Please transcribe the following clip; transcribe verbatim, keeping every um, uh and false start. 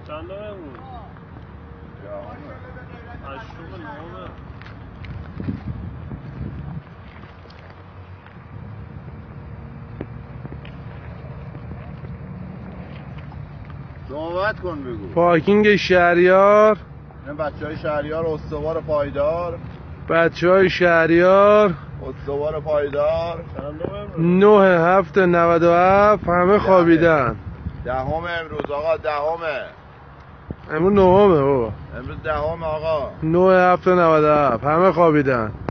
چند دقیقه بود؟ هشتم نهمه. صحبت کن بگو. پارکینگ شهریار. این بچه های شهریار استوار پایدار. بچه های شهریار استوار پایدار. نه هفت نود و هفت همه خوابیدن. دهم امروز آقا، دهمه. امروز نهمه بابا. امروز دهم آقا. نه هفت نود و هفت همه خوابیدن.